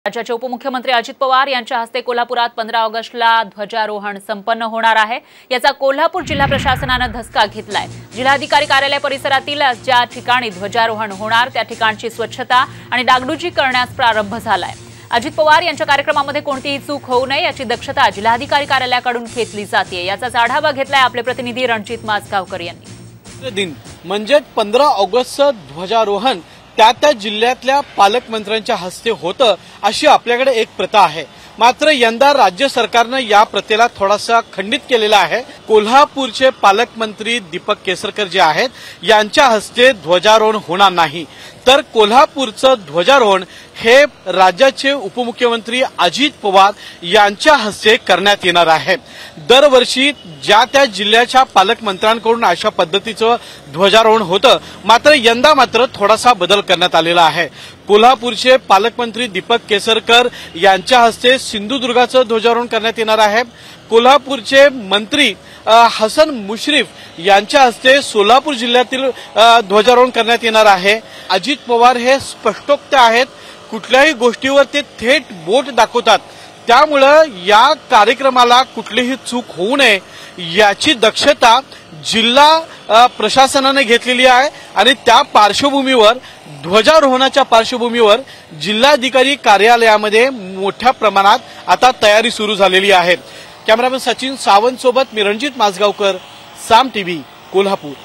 राज्याचे उपमुख्यमंत्री अजित पवार यांच्या हस्ते कोल्हापुरात 15 ऑगस्टला ध्वजारोहण संपन्न होणार आहे। याचा कोल्हापूर जिल्हा प्रशासनाने धसका घेतलाय। जिल्हाधिकारी कार्यालय परिसरातील ज्या ठिकाणी ध्वजारोहण होणार त्या ठिकाणची स्वच्छता आणि डागडुजी करण्यास प्रारंभ झालाय। अजित पवार यांच्या कार्यक्रमामध्ये कोणतीही चूक होऊ नये याची दक्षता जिल्हाधिकारी कार्यालयाकडून घेतली जाते। याचाच आढावा घेतलाय आपले प्रतिनिधी रणजित माजगावकर यांनी। दिन म्हणजे 15 ऑगस्टचं ध्वजारोहण त्या जिल्ह्यातल्या पालकमंत्र्यांच्या हस्ते होतं अशी आपल्याकडे एक प्रथा आहे। मात्र यंदा राज्य सरकारनं या प्रथेला थोडासा खंडित केलेला आहे। कोल्हापूरचे पालकमंत्री दीपक केसरकर जे आहेत यांच्या हस्ते ध्वजारोहण होणार नाही, तर कोल्हापूरचं ध्वजारोहण हे राज्याचे उपमुख्यमंत्री अजित पवार यांच्या हस्ते करण्यात येणार आहे। दरवर्षी ज्या त्या जिल्ह्याच्या पालकमंत्र्यांकडून अशा पद्धतीचं ध्वजारोहण होतं, मात्र यंदा थोडासा बदल करण्यात आलेला आहे। कोल्हापूरचे पालकमंत्री दीपक केसरकर यांच्या हस्ते सिंधुदुर्गाचं ध्वजारोहण करण्यात येणार आहे। कोल्हापूरचे मंत्री हसन मुश्रीफ यांच्या हस्ते सोलापूर जिल्ह्यातील ध्वजारोहण करण्यात येणार आहे। अजित पवार हे स्पष्टोक्त आहेत, कुठल्याही गोष्टीवर ते थेट बोट दाखवतात, त्यामुळे या कार्यक्रमाला कुठलीही चूक होऊ नये याची दक्षता जिल्हा प्रशासनाने घेतलेली आहे। आणि त्या पार्श्वभूमीवर ध्वजारोहणाच्या पार्श्वभूमीवर जिल्हाधिकारी कार्यालयामध्ये मोठ्या प्रमाणात आता तयारी सुरू झालेली आहे। कॅमेरामन सचिन सावंत सोबत मी रणजित माजगावकर, साम टीव्ही, कोल्हापूर।